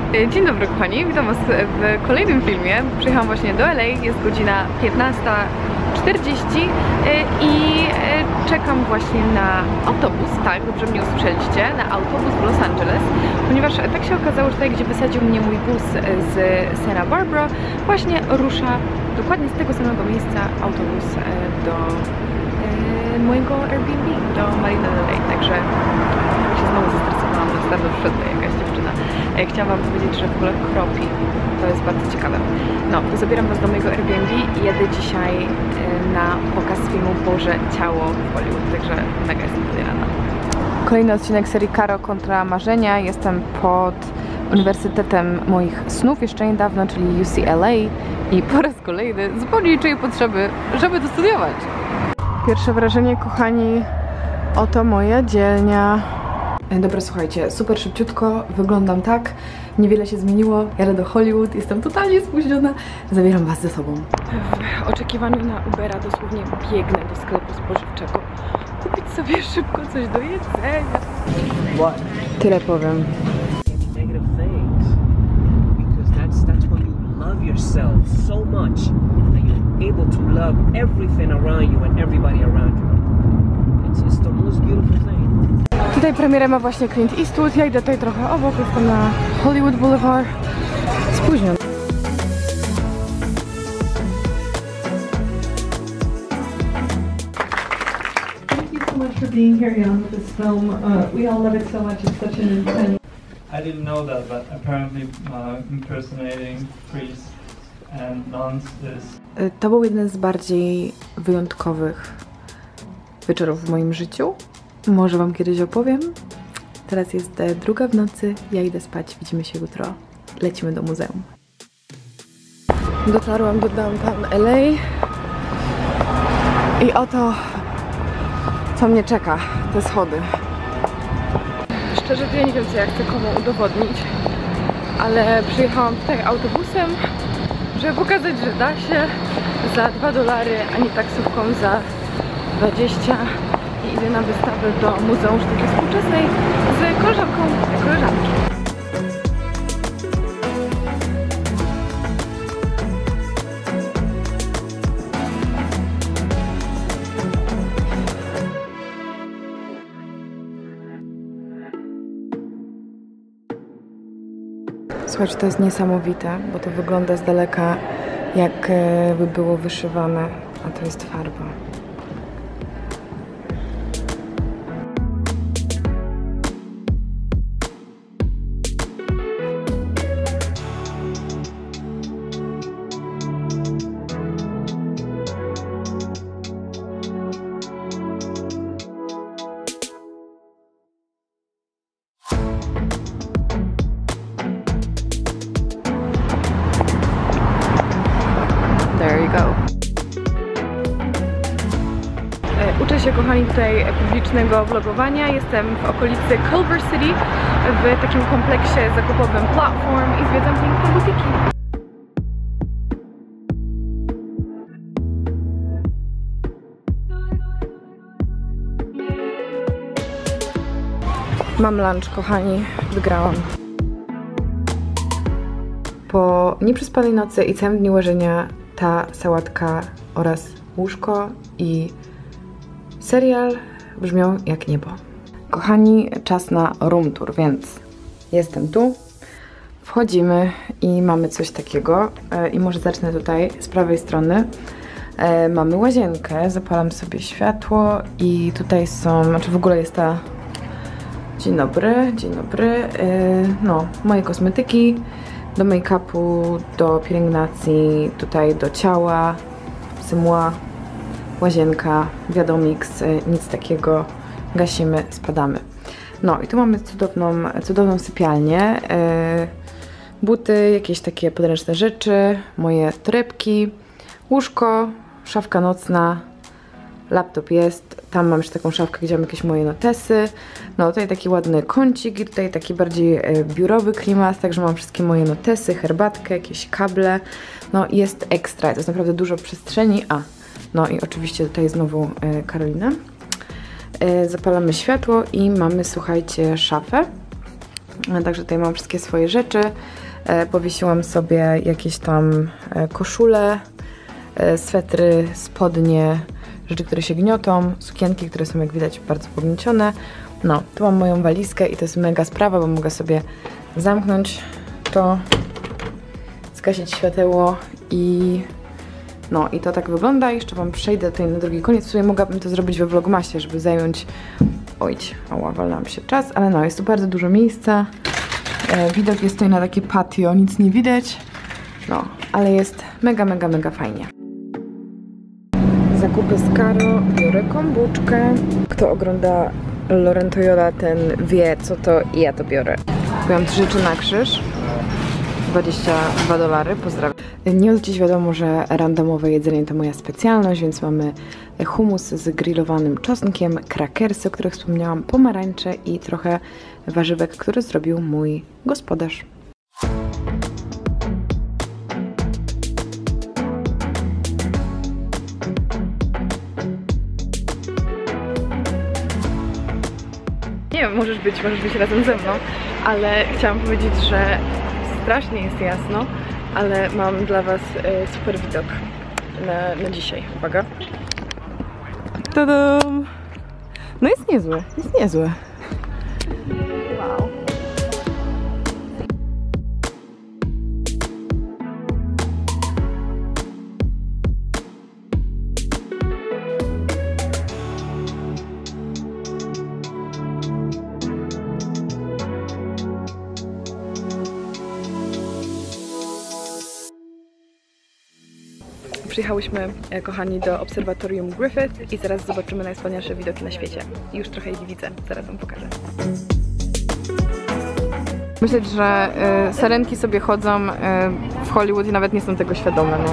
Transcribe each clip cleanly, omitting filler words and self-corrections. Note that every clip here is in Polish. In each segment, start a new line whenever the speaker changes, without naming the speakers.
Dzień dobry kochani, witam was w kolejnym filmie. Przyjechałam właśnie do LA, jest godzina 15:40 i czekam właśnie na autobus, tak, dobrze mnie usłyszeliście, na autobus w Los Angeles, ponieważ tak się okazało, że tutaj, gdzie wysadził mnie mój bus z Santa Barbara, właśnie rusza dokładnie z tego samego miejsca autobus do mojego Airbnb, do Marina del Rey, także się znowu zestresowałam, na start przyszedł jakaś dziewczyna. Chciałam wam powiedzieć, że w ogóle kropi, to jest bardzo ciekawe. No, to zabieram was do mojego Airbnb i jedę dzisiaj na pokaz filmu Boże Ciało w Hollywood, także mega jestem podjarana. Kolejny odcinek serii Karo kontra marzenia. Jestem pod Uniwersytetem moich snów jeszcze niedawno, czyli UCLA i po raz kolejny zupełnie czuję potrzeby, żeby to studiować. Pierwsze wrażenie, kochani, oto moja dzielnia. Dobra, słuchajcie, super szybciutko, wyglądam tak, niewiele się zmieniło, jadę do Hollywood, jestem totalnie spóźniona, zabieram was ze sobą. W oczekiwaniu na Ubera dosłownie biegnę do sklepu spożywczego, kupić sobie szybko coś do jedzenia. Tyle powiem. Tutaj premierę ma właśnie Clint Eastwood, ja idę tutaj trochę obok, jestem na Hollywood Boulevard. Spóźniona.
Thank you so much for being here, Jan, with this film. We all love it so much, it's such an insane.
I didn't know that, but apparently impersonating priests and nuns is...
To był jeden z bardziej wyjątkowych wieczorów w moim życiu. Może wam kiedyś opowiem. Teraz jest 2 w nocy, ja idę spać, widzimy się jutro. Lecimy do muzeum. Dotarłam do downtown LA i oto co mnie czeka, te schody. Szczerze to ja nie wiem, co ja chcę komu udowodnić, ale przyjechałam tutaj autobusem, żeby pokazać, że da się za $2, a nie taksówką za 20. I idę na wystawę do Muzeum Sztuki Współczesnej z koleżanką koleżanki. Słuchajcie, to jest niesamowite, bo to wygląda z daleka jakby było wyszywane, a to jest farba. There you go. Uczę się, kochani, tutaj publicznego vlogowania. Jestem w okolicy Culver City, w takim kompleksie zakupowym Platform i zwiedzam piękne butiki. Mam lunch, kochani, wygrałam. Po nieprzespanej nocy i całym dniu łażenia ta sałatka oraz łóżko i serial brzmią jak niebo. Kochani, czas na room tour, więc jestem tu, wchodzimy i mamy coś takiego i może zacznę tutaj z prawej strony. Mamy łazienkę, zapalam sobie światło i tutaj są, znaczy w ogóle jest ta... Dzień dobry, dzień dobry. No, moje kosmetyki, do make-upu, do pielęgnacji, tutaj do ciała, zmła, łazienka, wiadomix, nic takiego, gasimy, spadamy. No i tu mamy cudowną sypialnię, buty, jakieś takie podręczne rzeczy, moje torebki, łóżko, szafka nocna, laptop jest, tam mam jeszcze taką szafkę, gdzie mam jakieś moje notesy. No tutaj taki ładny kącik i tutaj taki bardziej biurowy klimat, także mam wszystkie moje notesy, herbatkę, jakieś kable. No jest ekstra, to jest naprawdę dużo przestrzeni. No i oczywiście tutaj znowu Karolina. Zapalamy światło i mamy, słuchajcie, szafę. Także tutaj mam wszystkie swoje rzeczy. Powiesiłam sobie jakieś tam koszule, swetry, spodnie, rzeczy, które się gniotą, sukienki, które są jak widać bardzo pogniecione. No, tu mam moją walizkę i to jest mega sprawa, bo mogę sobie zamknąć to, zgasić światełko i no i to tak wygląda. Jeszcze wam przejdę tutaj na drugi koniec. W sumie mogłabym to zrobić we vlogmasie, żeby zająć... Oj, walnęłam się czas, ale no, jest tu bardzo dużo miejsca. Widok jest tutaj na takie patio, nic nie widać. No, ale jest mega, mega, mega fajnie. Zakupy z Karo, biorę kombuczkę. Kto ogląda Loren Yola, ten wie co to i ja to biorę. Kupiłam 3 rzeczy na krzyż. $22, pozdrawiam. Nie od dziś wiadomo, że randomowe jedzenie to moja specjalność, więc mamy hummus z grillowanym czosnkiem, krakersy, o których wspomniałam, pomarańcze i trochę warzywek, które zrobił mój gospodarz. Nie wiem, możesz być razem ze mną, ale chciałam powiedzieć, że strasznie jest jasno, ale mam dla was super widok na dzisiaj. Uwaga. Tadam! No jest niezły, jest niezły. Wow. Przyjechałyśmy, kochani, do obserwatorium Griffith i zaraz zobaczymy najwspanialsze widoki na świecie. I już trochę ich widzę, zaraz wam pokażę. Myślę, że sarenki sobie chodzą w Hollywood i nawet nie są tego świadome. No.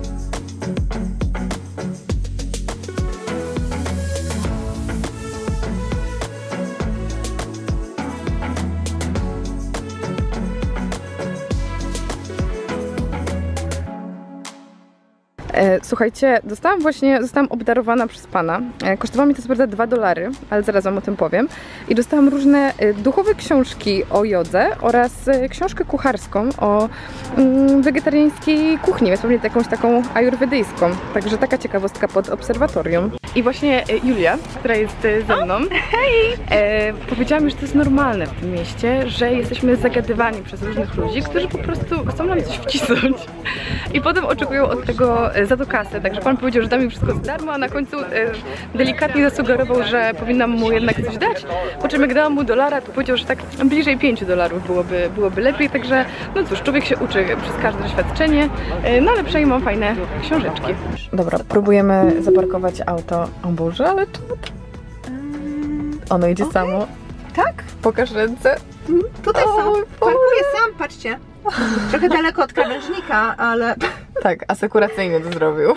Słuchajcie, zostałam obdarowana przez pana. Kosztowało mi to co prawda $2, ale zaraz wam o tym powiem. I dostałam różne duchowe książki o jodze oraz książkę kucharską o wegetariańskiej kuchni, więc pewnie jakąś taką ajurwedyjską. Także taka ciekawostka pod obserwatorium. I właśnie Julia, która jest ze mną, powiedziała mi, że to jest normalne w tym mieście, że jesteśmy zagadywani przez różnych ludzi, którzy po prostu chcą nam coś wcisnąć. I potem oczekują od tego za to kasę, także pan powiedział, że da mi wszystko za darmo, a na końcu delikatnie zasugerował, że powinnam mu jednak coś dać, po czym jak dałam mu $1, to powiedział, że tak bliżej $5 byłoby lepiej, także no cóż, człowiek się uczy przez każde doświadczenie, no ale przynajmniej mam fajne książeczki. Dobra, próbujemy zaparkować auto. O Boże, ale czemu to... Ono idzie samo.
Tak?
Pokaż ręce.
Tutaj są. Parkuję sam, patrzcie. Trochę daleko od krawężnika, ale...
Tak, asekuracyjnie to zrobił.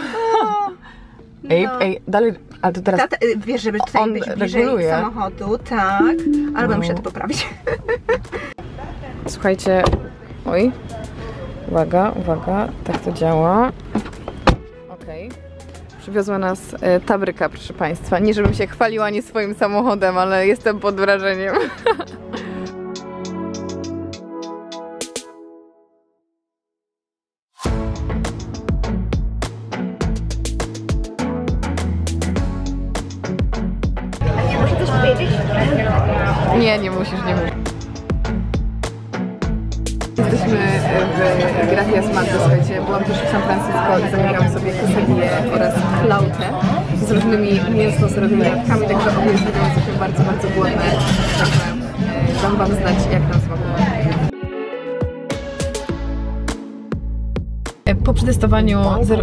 Ej, dalej, ale to teraz...
wiesz, żeby tutaj
on
być bliżej
reguluje
samochodu, tak. Ale muszę to poprawić.
Słuchajcie, oj, uwaga, tak to działa. Okej. Przywiozła nas Tabryka, proszę państwa. Nie żebym się chwaliła nie swoim samochodem, ale jestem pod wrażeniem.
Muszę coś powiedzieć?
Nie musisz. Jesteśmy w Gracias Madre, słuchajcie. Byłam też w San Francisco i zamówiłam sobie quesadillę oraz klautę z różnymi mięsno-serowymi dodatkami, także obie jesteśmy bardzo, bardzo głodne. Także dam wam znać, jak nam smakuje. Po przetestowaniu...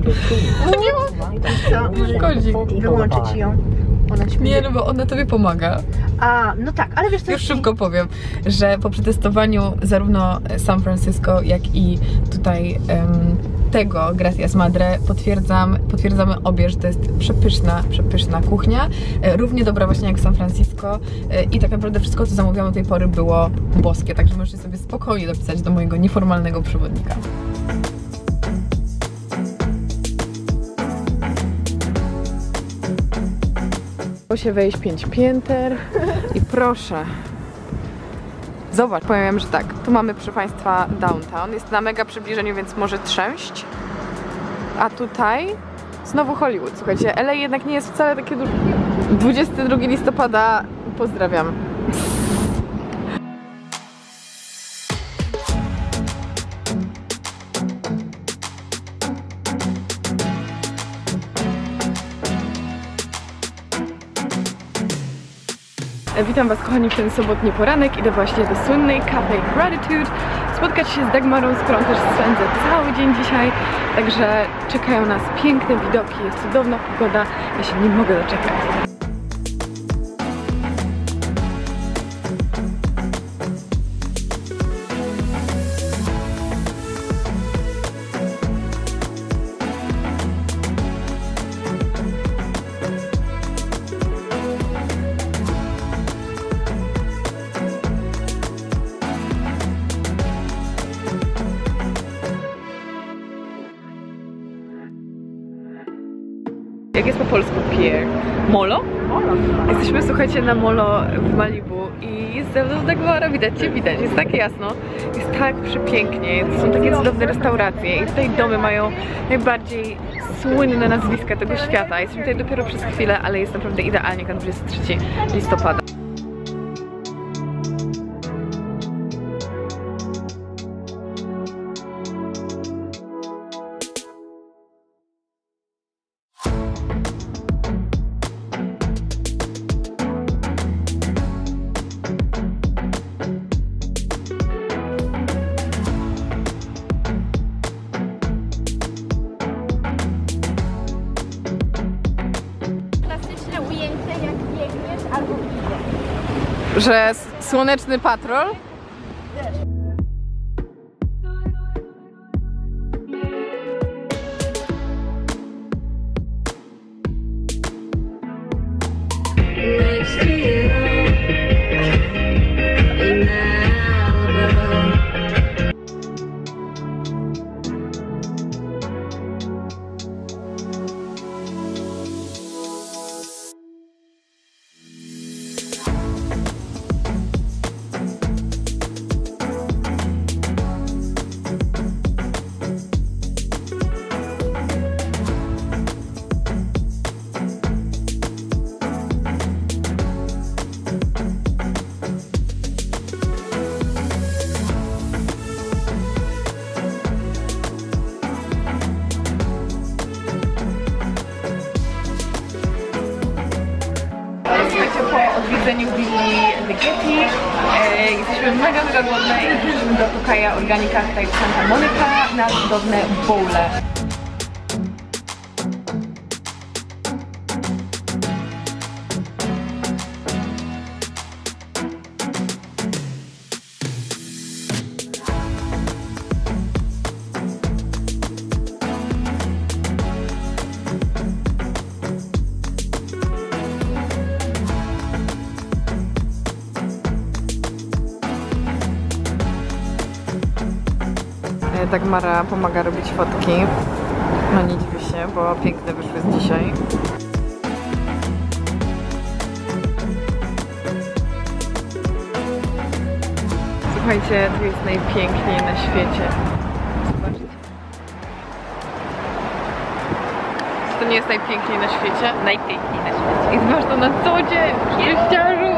Szkodzi.
Wyłączyć ją.
Nie, no bo ona tobie pomaga.
A, no tak, ale wiesz co...
Już szybko powiem, że po przetestowaniu zarówno San Francisco, jak i tutaj tego Gracias Madre potwierdzamy obie, że to jest przepyszna kuchnia. Równie dobra właśnie jak San Francisco i tak naprawdę wszystko, co zamówiłam do tej pory, było boskie, także możecie sobie spokojnie dopisać do mojego nieformalnego przewodnika. Się wejść 5 pięter i proszę, Zobacz, powiem, że tak, tu mamy, proszę Państwa, downtown, jest na mega przybliżeniu, więc może trzęść, a tutaj znowu Hollywood. Słuchajcie, LA jednak nie jest wcale takie duże. 22 listopada, pozdrawiam. Witam Was, kochani, w ten sobotni poranek. Idę właśnie do słynnej Cafe Gratitude spotkać się z Dagmarą, z którą też spędzę cały dzień dzisiaj. Także czekają nas piękne widoki, jest cudowna pogoda. Ja się nie mogę doczekać. Jak jest po polsku pier? Molo?
Molo.
Jesteśmy, słuchajcie, na molo w Malibu i jest ze mną Dagmara, widać Cię, widać, jest tak jasno, jest tak przepięknie, są takie cudowne restauracje i tutaj domy mają najbardziej słynne nazwiska tego świata. Jesteśmy tutaj dopiero przez chwilę, ale jest naprawdę idealnie na 23 listopada.
Ujęcie, jak biegniesz albo idziesz.
Że słoneczny patrol?
Next to you, in Malibu.
Słuchajcie, po odwiedzeniu willi The Getty jesteśmy mega głodne i przyszliśmy do Tokaja Organica tutaj w Santa Monica na cudowne bowle. Dagmara pomaga robić fotki. No nie dziwię się, bo piękne wyszły z dzisiaj. Słuchajcie, tu jest najpiękniej na świecie. Zobaczcie. Czy to nie jest najpiękniej na świecie? Najpiękniej na świecie. I masz to na co dzień, w liściarzu.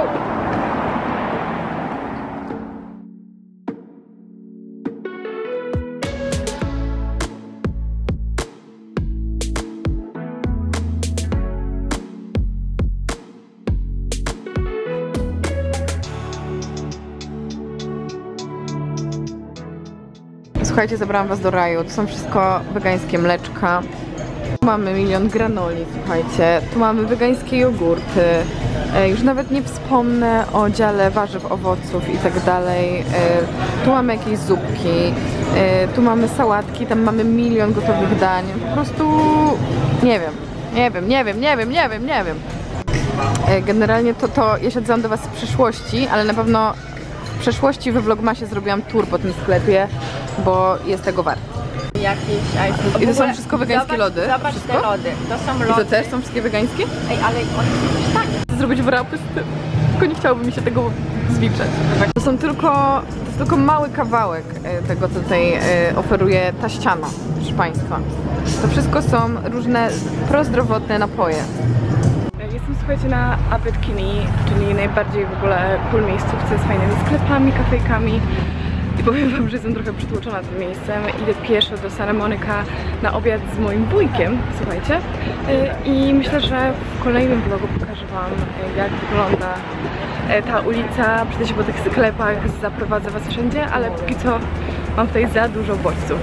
Słuchajcie, zabrałam Was do raju. To są wszystko wegańskie mleczka. Tu mamy milion granoli, słuchajcie. Tu mamy wegańskie jogurty. Już nawet nie wspomnę o dziale warzyw, owoców i tak dalej. Tu mamy jakieś zupki. Tu mamy sałatki, tam mamy milion gotowych dań. Po prostu nie wiem. Generalnie to ja siedzałam do Was z przyszłości, ale na pewno w przeszłości we Vlogmasie zrobiłam tour po tym sklepie, bo jest tego wart.
Jakieś ice.
I to są wszystko wegańskie lody?
Zobacz
Wszystko?
te lody. To są lody.
I to też są wszystkie wegańskie?
Ej, ale one są też tanie.
Chcę zrobić wrapy z tym. Tylko nie chciałoby mi się tego zliczać. To jest tylko mały kawałek tego, co tutaj oferuje ta ściana, proszę Państwa. To wszystko są różne prozdrowotne napoje. Jestem, słuchajcie, na Abet Kinney, czyli najbardziej w ogóle cool miejscówce z fajnymi sklepami, kafejkami. I powiem wam, że jestem trochę przytłoczona tym miejscem. Idę pieszo do Santa Monica na obiad z moim wujkiem, słuchajcie. I myślę, że w kolejnym vlogu pokażę wam, jak wygląda ta ulica. Przejdę się po tych sklepach, zaprowadzę was wszędzie, ale póki co mam tutaj za dużo bodźców.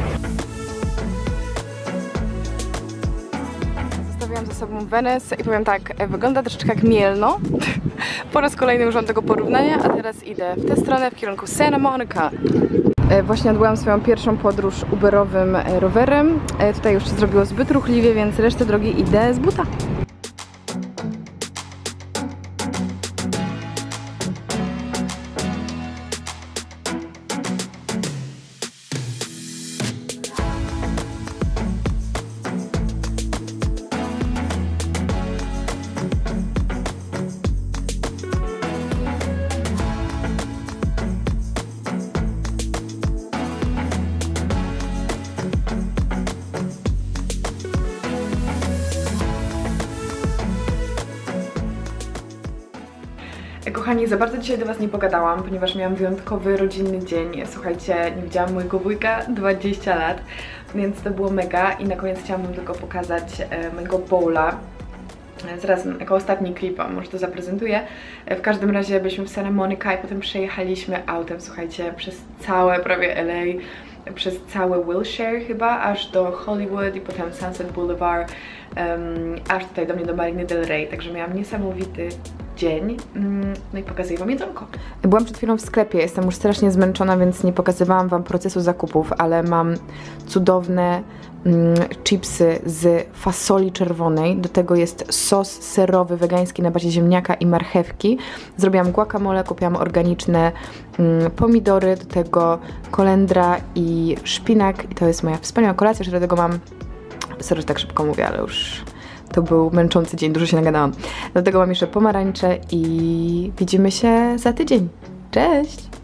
Zostawiłam za sobą Venice i powiem tak, wygląda troszeczkę jak Mielno. Po raz kolejny użyłam tego porównania, a teraz idę w tę stronę, w kierunku Santa Monica. Właśnie odbyłam swoją pierwszą podróż uberowym rowerem. Tutaj już się zrobiło zbyt ruchliwie, więc resztę drogi idę z buta. Kochani, za bardzo dzisiaj do was nie pogadałam, ponieważ miałam wyjątkowy rodzinny dzień. Słuchajcie, nie widziałam mojego wujka 20 lat, więc to było mega i na koniec chciałam wam tylko pokazać mojego bowla. Zaraz jako ostatni klip może to zaprezentuję. W każdym razie byliśmy w Santa Monica i potem przejechaliśmy autem, słuchajcie, przez całe prawie LA, przez całe Wilshire chyba, aż do Hollywood i potem Sunset Boulevard, aż tutaj do mnie do Mariny del Rey, także miałam niesamowity dzień. No i pokazuję wam jedzonko. Byłam przed chwilą w sklepie, jestem już strasznie zmęczona, więc nie pokazywałam wam procesu zakupów, ale mam cudowne chipsy z fasoli czerwonej, do tego jest sos serowy, wegański na bazie ziemniaka i marchewki. Zrobiłam guacamole, kupiłam organiczne pomidory, do tego kolendra i szpinak i to jest moja wspaniała kolacja, że do tego mam, sorry, że tak szybko mówię, ale już to był męczący dzień, dużo się nagadałam. Do tego mam jeszcze pomarańcze i widzimy się za tydzień. Cześć!